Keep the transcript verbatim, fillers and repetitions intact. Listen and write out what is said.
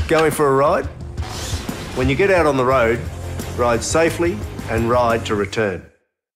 Going for a ride? When you get out on the road, ride safely and ride to return.